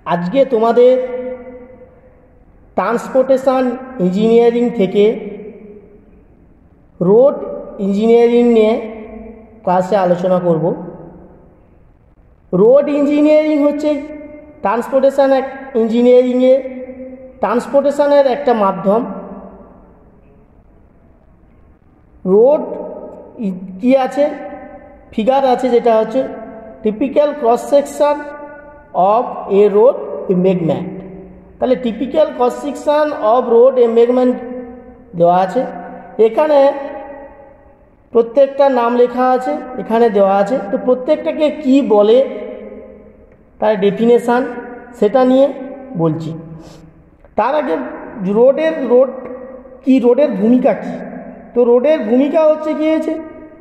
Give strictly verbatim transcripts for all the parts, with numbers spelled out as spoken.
আজকে তোমাদের transportation engineering থেকে রোড ইঞ্জিনিয়ারিং নিয়ে ক্লাসে আলোচনা করব। রোড ইঞ্জিনিয়ারিং হচ্ছে ট্রান্সপোর্টেশন ইঞ্জিনিয়ারিংয়ে ট্রান্সপোর্টেশনের একটা মাধ্যম। রোড কি আছে, ফিগার আছে, যেটা হচ্ছে typical cross section of a road embankment. তাহলে typical cross section of road embankment দেওয়া আছে, এখানে প্রত্যেকটা নাম লেখা আছে, এখানে দেওয়া আছে। তো প্রত্যেকটাকে কি বলে তার ডেফিনেশান সেটা নিয়ে বলছি। তার আগে রোডের রোড কি রোডের ভূমিকা কি? তো রোডের ভূমিকা হচ্ছে কি হয়েছে,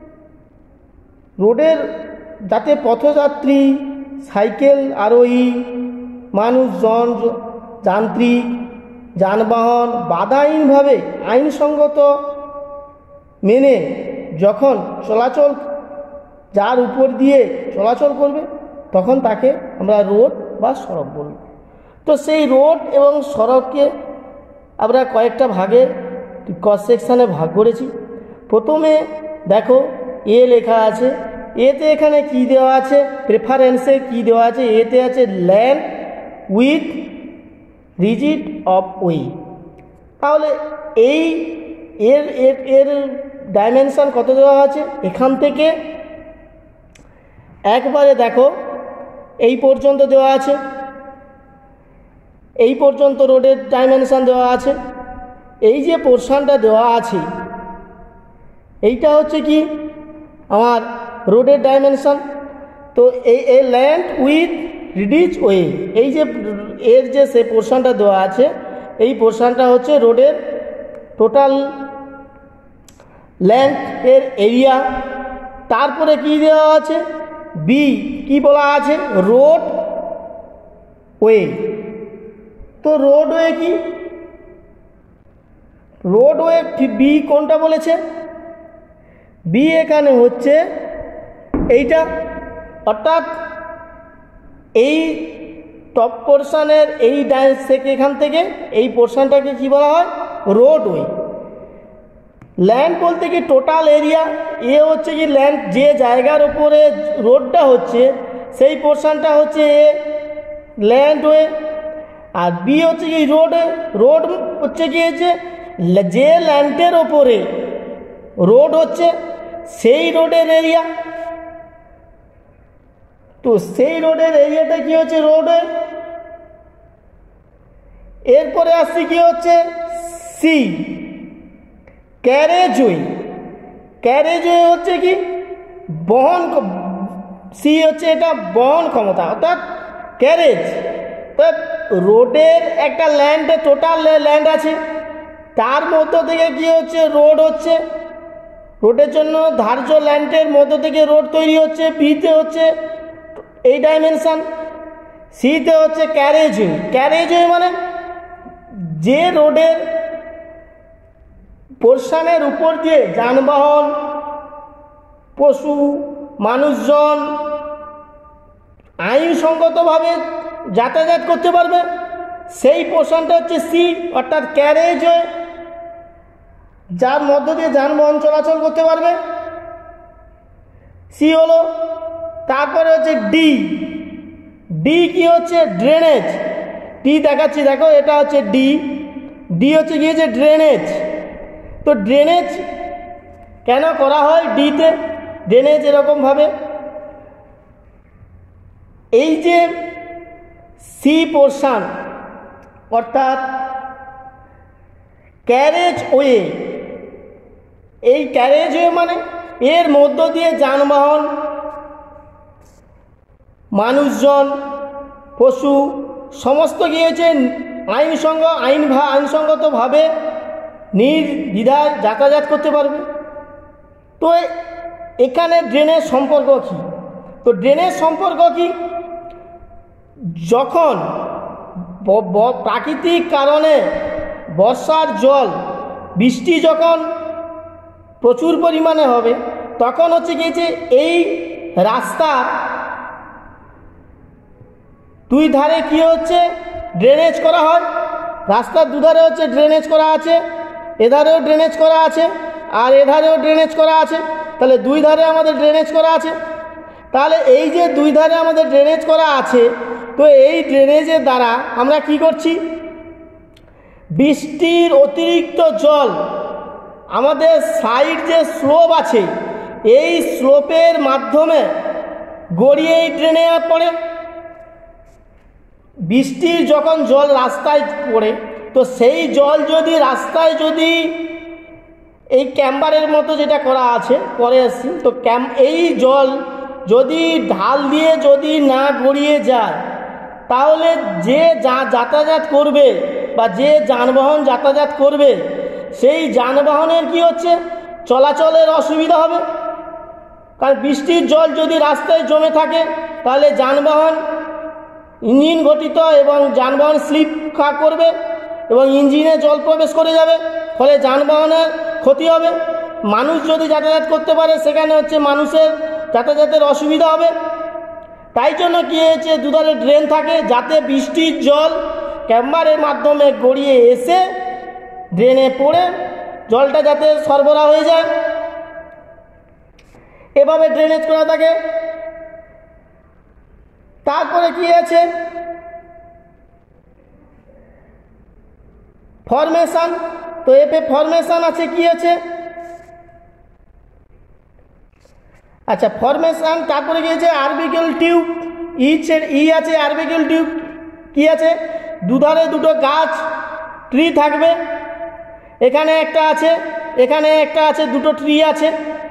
রোডের যাতে পথযাত্রী, সাইকেল আরোহী, মানুষজন, যান্ত্রিক যানবাহন বাধাহীনভাবে আইনসঙ্গত মেনে যখন চলাচল যার উপর দিয়ে চলাচল করবে তখন তাকে আমরা রোড বা সড়ক বলব। তো সেই রোড এবং সড়ককে আমরা কয়েকটা ভাগে ক্রস সেকশানে ভাগ করেছি। প্রথমে দেখো এ লেখা আছে, এতে এখানে কি দেওয়া আছে, প্রেফারেন্সে কি দেওয়া আছে, এতে আছে land width right of way. তাহলে এই এর এর এর ডাইমেনশন কত দেওয়া আছে, এখান থেকে একবারে দেখো এই পর্যন্ত দেওয়া আছে, এই পর্যন্ত রোডের ডাইমেনশন দেওয়া আছে। এই যে পোর্শনটা দেওয়া আছে এইটা হচ্ছে কি আমার রোডের ডাইমেনশন। তো এই এই ল্যান্ড উইথ রিডিচ ওয়ে, এই যে এর যে সে পোর্শনটা দেওয়া আছে, এই পোর্শনটা হচ্ছে রোডের টোটাল ল্যান্ড এর এরিয়া। তারপরে কি দেওয়া আছে, বি কি বলা আছে, রোড ওয়ে। তো রোডওয়ে কি, রোডওয়ে বি কোনটা বলেছে, বি এখানে হচ্ছে এইটা, অর্থাৎ এই টপ পোর্শনের এই ডাইস থেকে এখান থেকে এই পোর্শনটাকে কি বলা হয়, রোডওয়ে। ল্যান্ড বলতে কি টোটাল এরিয়া, এ হচ্ছে কি ল্যান্ড, যে জায়গার উপরে রোডটা হচ্ছে সেই পোর্শনটা হচ্ছে এ ল্যান্ডওয়ে। আর বি হচ্ছে কি রোডওয়ে, রোড হচ্ছে কি হচ্ছে যে ল্যান্ডের ওপরে রোড হচ্ছে সেই রোডের এরিয়া। তো সেই রোডের এরিয়াটা কি হচ্ছে রোডওয়ে। এরপরে আসছি কি হচ্ছে সি, ক্যারেজওয়ে। ক্যারেজওয়ে হচ্ছে কি বহন, সি হচ্ছে এটা বহন ক্ষমতা, অর্থাৎ ক্যারেজ। তো রোডের একটা ল্যান্ড, টোটাল ল্যান্ড আছে, তার মধ্য থেকে কি হচ্ছে রোড হচ্ছে, রোডের জন্য ধার্য ল্যান্ডের মধ্য থেকে রোড তৈরি হচ্ছে। বিতে হচ্ছে এই ডাইমেনশন, সিতে হচ্ছে ক্যারেজওয়ে। ক্যারেজওয়ে মানে যে রোডের পোর্শনের উপর দিয়ে যানবাহন, পশু, মানুষজন আইনসঙ্গতভাবে যাতায়াত করতে পারবে, সেই পোর্শনটা হচ্ছে সি, অর্থাৎ ক্যারেজওয়ে, যার মধ্য দিয়ে যানবাহন চলাচল করতে পারবে, সি হলো। তারপরে হচ্ছে ডি, ডি কি হচ্ছে ড্রেনেজ। ডি দেখাচ্ছি, দেখো এটা হচ্ছে ডি, ডি হচ্ছে কি হচ্ছে ড্রেনেজ। তো ড্রেনেজ কেন করা হয় ডিতে, ড্রেনেজ এরকমভাবে এই যে সি পোর্শন অর্থাৎ ক্যারেজ ওয়ে, এই ক্যারেজ ওয়ে মানে এর মধ্য দিয়ে যানবাহন, মানুষজন, পশু সমস্ত গিয়েছে আইনসঙ্গ আইন আইনসঙ্গতভাবে নির্দ্বিধায় যাতায়াত করতে পারবে। তো এখানে ড্রেনের সম্পর্ক কী, তো ড্রেনের সম্পর্ক কি, যখন প্রাকৃতিক কারণে বর্ষার জল, বৃষ্টি যখন প্রচুর পরিমাণে হবে তখন হচ্ছে কি যে এই রাস্তা দুই ধারে কি হচ্ছে ড্রেনেজ করা হয়, রাস্তার দুধারে হচ্ছে ড্রেনেজ করা আছে, এধারেও ড্রেনেজ করা আছে আর এধারেও ড্রেনেজ করা আছে। তাহলে দুই ধারে আমাদের ড্রেনেজ করা আছে। তাহলে এই যে দুই ধারে আমাদের ড্রেনেজ করা আছে, তো এই ড্রেনেজের দ্বারা আমরা কি করছি, বৃষ্টির অতিরিক্ত জল আমাদের সাইড যে স্লোপ আছে এই স্লোপের মাধ্যমে গড়িয়ে এই ড্রেনে পড়ে। বৃষ্টির যখন জল রাস্তায় পড়ে, তো সেই জল যদি রাস্তায় যদি এই ক্যাম্বারের মতো যেটা করা আছে পরে আসছি, তো ক্যাম এই জল যদি ঢাল দিয়ে যদি না গড়িয়ে যায়, তাহলে যে যা যাতায়াত করবে বা যে যানবাহন যাতায়াত করবে সেই যানবাহনের কি হচ্ছে চলাচলের অসুবিধা হবে। কারণ বৃষ্টির জল যদি রাস্তায় জমে থাকে তাহলে যানবাহন ইঞ্জিন গঠিত এবং যানবাহন স্লিপ খা করবে এবং ইঞ্জিনে জল প্রবেশ করে যাবে, ফলে যানবাহনের ক্ষতি হবে। মানুষ যদি যাতায়াত করতে পারে সেখানে হচ্ছে মানুষের যাতায়াতের অসুবিধা হবে। তাই জন্য কী হয়েছে, দুধারে ড্রেন থাকে যাতে বৃষ্টির জল ক্যাম্বারের মাধ্যমে গড়িয়ে এসে ড্রেনে পড়ে জলটা যাতে সরবরাহ হয়ে যায়, এভাবে ড্রেনেজ করা থাকে। তারপরে কি আছে, ফরমেশন। তো এতে ফরমেশন আছে, কি আছে, আচ্ছা ফরমেশন। তারপরে কি আছে, আরবিকুল টিউব, ইচের ই আছে, আরবিকুল টিউব কি আছে, দুধারে দুটো গাছ ট্রি থাকবে, এখানে একটা আছে এখানে একটা আছে, দুটো ট্রি আছে,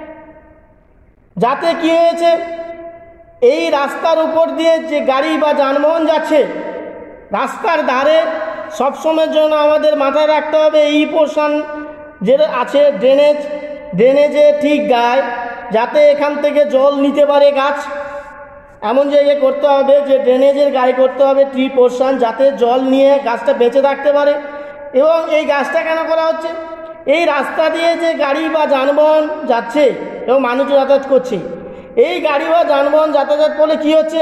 যাতে কি হয়েছে এই রাস্তার উপর দিয়ে যে গাড়ি বা যানবাহন যাচ্ছে রাস্তার ধারে সবসময়ের জন্য আমাদের মাথায় রাখতে হবে এই পোর্শন যে আছে ড্রেনেজ, ড্রেনেজে ঠিক গায়ে যাতে এখান থেকে জল নিতে পারে গাছ, এমন জায়গায় করতে হবে যে ড্রেনেজের গায়ে করতে হবে ট্রি পোর্শন, যাতে জল নিয়ে গাছটা বেঁচে থাকতে পারে। এবং এই গাছটা কেন করা হচ্ছে, এই রাস্তা দিয়ে যে গাড়ি বা যানবাহন যাচ্ছে এবং মানুষ যাতায়াত করছে, এই গাড়ি বা যানবাহন যাতায়াত করলে কি হচ্ছে,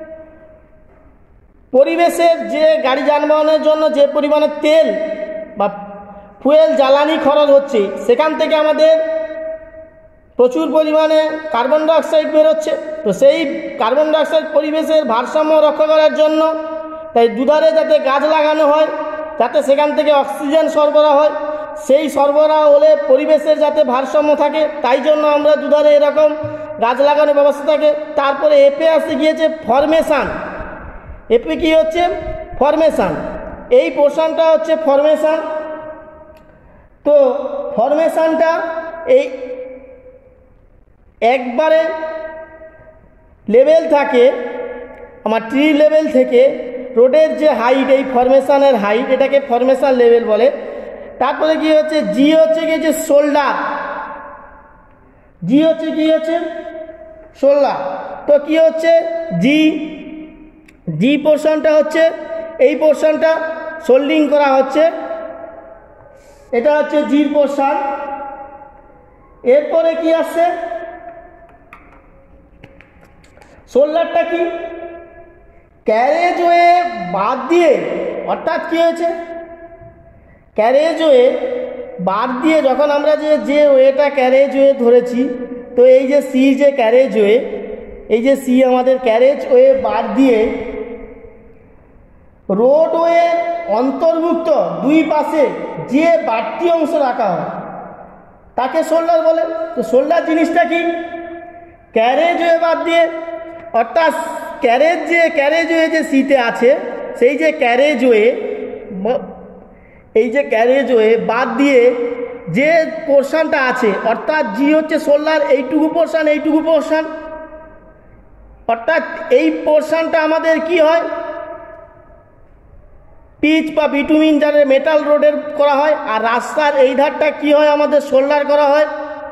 পরিবেশের যে গাড়ি যানবাহনের জন্য যে পরিমাণে তেল বা ফুয়েল জ্বালানি খরচ হচ্ছে সেখান থেকে আমাদের প্রচুর পরিমাণে কার্বন ডাইঅক্সাইড বেরোচ্ছে। তো সেই কার্বন ডাইঅক্সাইড পরিবেশের ভারসাম্য রক্ষা করার জন্য তাই দুধারে যাতে গাছ লাগানো হয়, যাতে সেখান থেকে অক্সিজেন সরবরাহ হয়, সেই সরবরাহ হলে পরিবেশের যাতে ভারসাম্য থাকে, তাই জন্য আমরা দুধারে এরকম গাছ লাগানোর ব্যবস্থা থাকে। তারপরে এপে আসতে গিয়েছে ফরমেশান। এপে কি হচ্ছে, ফরমেশান, এই পোর্শনটা হচ্ছে ফরমেশান। তো ফরমেশানটা এই একবারে লেভেল থাকে আমার ট্রি লেভেল থেকে রোডের যে হাইট, এই ফরমেশানের হাইট, এটাকে ফরমেশান লেভেল বলে। তারপরে কি হচ্ছে, জি হচ্ছে কি হচ্ছে শোল্ডার, জি হচ্ছে কি হচ্ছে শোল্ডার। তো কি হচ্ছে জি, জি পোর্শনটা হচ্ছে এই পোর্শনটা শোল্ডিং করা হচ্ছে, এটা হচ্ছে জির পোর্শন। এরপরে কি আসছে, শোল্ডারটা কি, ক্যারেজওয়ে বাদ দিয়ে, অর্থাৎ কি হয়েছে ক্যারেজওয়ে বাদ দিয়ে যখন আমরা যে যে ওয়েটা ক্যারেজওয়ে ধরেছি, তো এই যে সি যে ক্যারেজওয়ে, এই যে সি আমাদের ক্যারেজওয়ে বাদ দিয়ে রোডওয়ে অন্তর্ভুক্ত দুই পাশে যে বাড়তি অংশ রাখা হয় তাকে শোল্ডার বলে। তো শোল্ডার জিনিসটা কি, ক্যারেজওয়ে বাদ দিয়ে, অর্থাৎ ক্যারেজ যে ক্যারেজওয়ে যে সিতে আছে সেই যে ক্যারেজওয়ে, এই যে ক্যারেজওয়ে বাদ দিয়ে যে পোর্শনটা আছে, অর্থাৎ জি হচ্ছে শোল্ডার, এইটুকু পোর্শন এইটুকু পোর্শন, অর্থাৎ এই পোর্শনটা আমাদের কি হয়, পিচ বা বিটুমিন যাদের মেটাল রোডের করা হয়, আর রাস্তার এই ধারটা কি হয় আমাদের শোল্ডার করা হয়,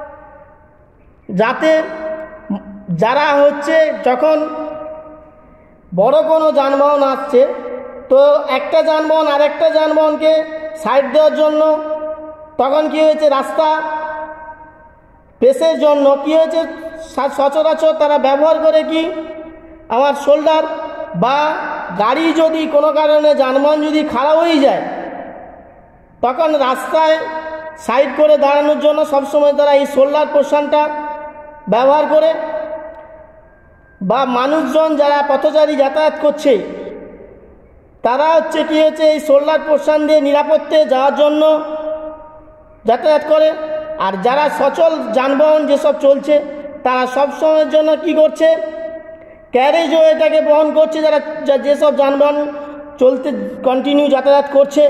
যাতে যারা হচ্ছে যখন বড় কোনো যানবাহন আসছে, তো একটা যানবাহন আর একটা যানবাহনকে সাইড দেওয়ার জন্য তখন কি হয়েছে, রাস্তা প্রেসের জন্য কি হয়েছে, সচরাচর তারা ব্যবহার করে কি আমার শোল্ডার বা গাড়ি যদি কোনো কারণে যানবাহন যদি খারাপ হয়ে যায়, তখন রাস্তায় সাইড করে দাঁড়ানোর জন্য সবসময় তারা এই সোলার পোর্শনটা ব্যবহার করে, বা মানুষজন যারা পথচারী যাতায়াত করছে তারা হচ্ছে কী হচ্ছে এই সোলার পোর্শন দিয়ে নিরাপত্তে যাওয়ার জন্য যাতায়াত করে। আর যারা সচল যানবাহন যেসব চলছে তারা সব সময়ের জন্য কি করছে, ক্যারেজওয়েটাকে বহন করছে, যারা যেসব যানবাহন চলতে কন্টিনিউ যাতায়াত করছে।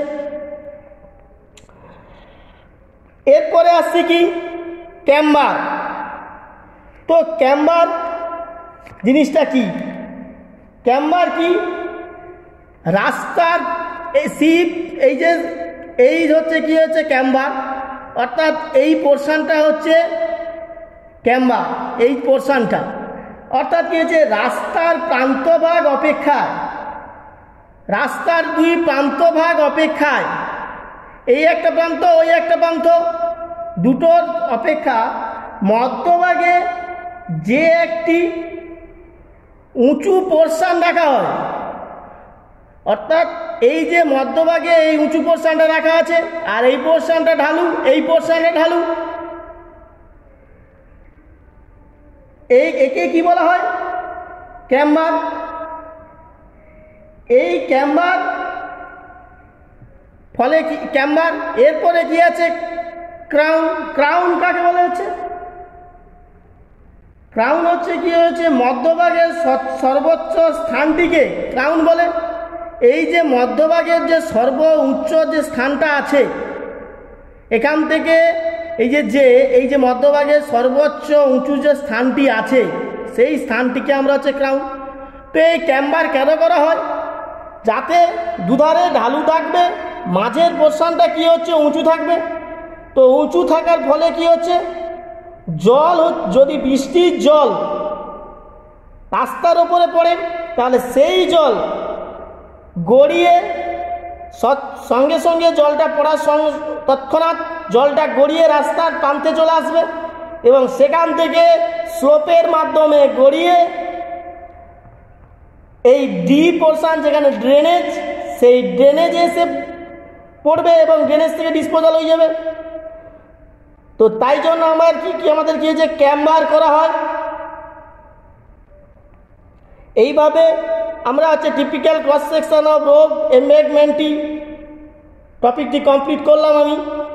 এরপরে আসছে কি ক্যাম্বার। তো ক্যাম্বার জিনিসটা কি? ক্যাম্বার কি? রাস্তার এই সিট, এই যে এই হচ্ছে কি হচ্ছে ক্যাম্বার, অর্থাৎ এই পোর্শনটা হচ্ছে ক্যাম্বার। এই পোর্শনটা অর্থাৎ কি হচ্ছে, রাস্তার প্রান্তভাগ অপেক্ষায়, রাস্তার দুই প্রান্তভাগ অপেক্ষায়, এই একটা প্রান্ত ওই একটা প্রান্ত, দুটোর অপেক্ষা মধ্যভাগে যে একটি উঁচু পোর্শন রাখা হয়, অর্থাৎ এই যে মধ্যভাগে এই উঁচু পোর্শনটা রাখা আছে আর এই পোর্শনটা ঢালু, এই পোর্শনটা ঢালু, এই একে কি বলা হয়? ক্যাম্বার। এই ক্যাম্বার ফলে কি ক্যাম্বার। এরপরে কি আছে ক্রাউন। ক্রাউন কাকে বলা হচ্ছে? ক্রাউন হচ্ছে কি হচ্ছে মধ্যভাগের সর্বোচ্চ স্থানটিকে ক্রাউন বলে। এই যে মধ্যভাগের যে সর্ব উচ্চ যে স্থানটা আছে, এখান থেকে এই যে যে এই যে মধ্যভাগের সর্বোচ্চ উঁচু যে স্থানটি আছে সেই স্থানটিকে আমরা হচ্ছে ক্রাউন। তো এই ক্যাম্বার কেন করা হয়? যাতে দুধারে ঢালু থাকবে, মাঝের পোর্শনটা কি হচ্ছে উঁচু থাকবে। তো উঁচু থাকার ফলে কি হচ্ছে, জল যদি বৃষ্টির জল রাস্তার উপরে পড়ে তাহলে সেই জল গড়িয়ে সঙ্গে সঙ্গে জলটা পড়ার সঙ্গে তৎক্ষণাৎ জলটা গড়িয়ে রাস্তার প্রান্তে চলে আসবে এবং সেখান থেকে স্লোপের মাধ্যমে গড়িয়ে এই ডি পোর্শন যেখানে ড্রেনেজ, সেই ড্রেনেজে এসে পড়বে এবং ড্রেনেজ থেকে ডিসপোজাল হয়ে যাবে। তো তাই জন্য আমার কি কি আমাদের কি যে ক্যাম্বার করা হয়। এইভাবে আমরা হচ্ছে typical cross section of road এমবেডমেন্টটি টপিকটি কমপ্লিট করলাম আমি।